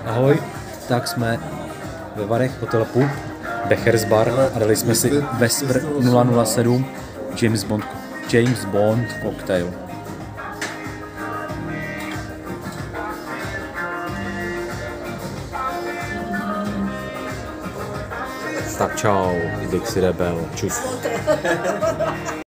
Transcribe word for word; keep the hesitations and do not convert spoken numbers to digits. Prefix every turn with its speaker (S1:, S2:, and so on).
S1: Ahoj, tak jsme ve Varech, hotel Pub, Becher's Bar a dali jsme si Vesper nula nula sedm James Bond, James Bond cocktail. Tak čau, Dixie Rebel, čus.